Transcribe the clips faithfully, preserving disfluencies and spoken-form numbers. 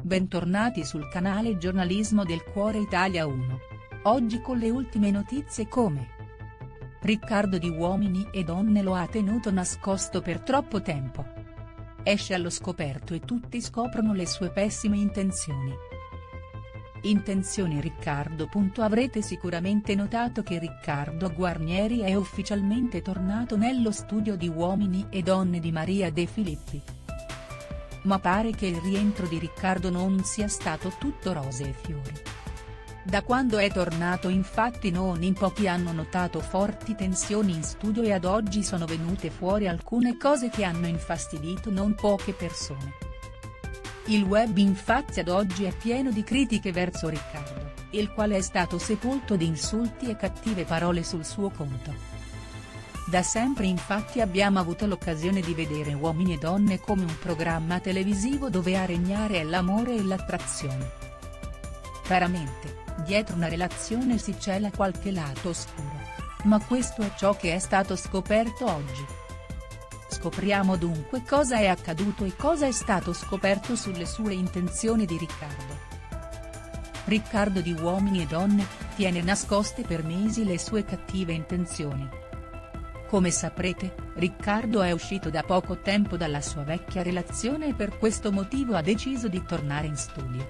Bentornati sul canale Giornalismo del Cuore Italia uno. Oggi con le ultime notizie come Riccardo di Uomini e Donne lo ha tenuto nascosto per troppo tempo. Esce allo scoperto e tutti scoprono le sue pessime intenzioni. Intenzioni Riccardo. Avrete sicuramente notato che Riccardo Guarnieri è ufficialmente tornato nello studio di Uomini e Donne di Maria De Filippi. Ma pare che il rientro di Riccardo non sia stato tutto rose e fiori. Da quando è tornato infatti non in pochi hanno notato forti tensioni in studio e ad oggi sono venute fuori alcune cose che hanno infastidito non poche persone. Il web infatti ad oggi è pieno di critiche verso Riccardo, il quale è stato sepolto di insulti e cattive parole sul suo conto. Da sempre infatti abbiamo avuto l'occasione di vedere Uomini e Donne come un programma televisivo dove a regnare è l'amore e l'attrazione. Chiaramente, dietro una relazione si cela qualche lato oscuro. Ma questo è ciò che è stato scoperto oggi. Scopriamo dunque cosa è accaduto e cosa è stato scoperto sulle sue intenzioni di Riccardo. Riccardo di Uomini e Donne tiene nascoste per mesi le sue cattive intenzioni. Come saprete, Riccardo è uscito da poco tempo dalla sua vecchia relazione e per questo motivo ha deciso di tornare in studio.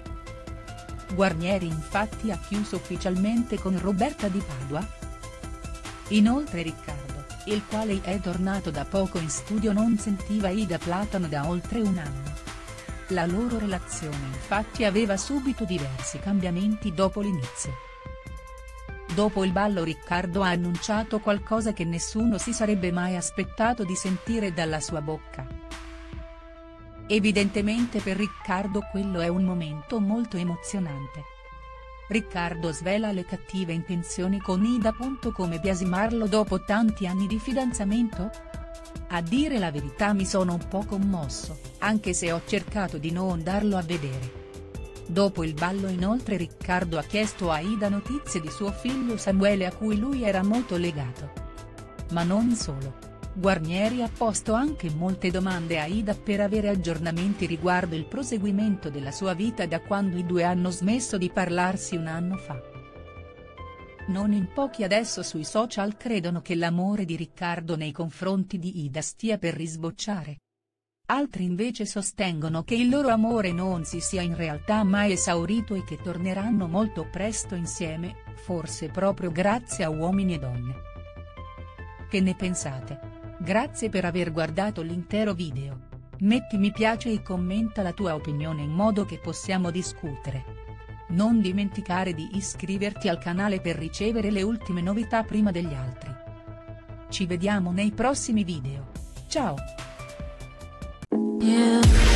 Guarnieri infatti ha chiuso ufficialmente con Roberta Di Padua. Inoltre Riccardo, il quale è tornato da poco in studio, non sentiva Ida Platano da oltre un anno. La loro relazione infatti aveva subito diversi cambiamenti dopo l'inizio. Dopo il ballo Riccardo ha annunciato qualcosa che nessuno si sarebbe mai aspettato di sentire dalla sua bocca. Evidentemente per Riccardo quello è un momento molto emozionante. Riccardo svela le cattive intenzioni con Ida. Come biasimarlo dopo tanti anni di fidanzamento? A dire la verità mi sono un po' commosso, anche se ho cercato di non darlo a vedere. Dopo il ballo inoltre Riccardo ha chiesto a Ida notizie di suo figlio Samuele a cui lui era molto legato. Ma non solo. Guarnieri ha posto anche molte domande a Ida per avere aggiornamenti riguardo il proseguimento della sua vita da quando i due hanno smesso di parlarsi un anno fa. Non in pochi adesso sui social credono che l'amore di Riccardo nei confronti di Ida stia per risbocciare. Altri invece sostengono che il loro amore non si sia in realtà mai esaurito e che torneranno molto presto insieme, forse proprio grazie a Uomini e Donne. Che ne pensate? Grazie per aver guardato l'intero video. Metti mi piace e commenta la tua opinione in modo che possiamo discutere. Non dimenticare di iscriverti al canale per ricevere le ultime novità prima degli altri. Ci vediamo nei prossimi video. Ciao! Yeah.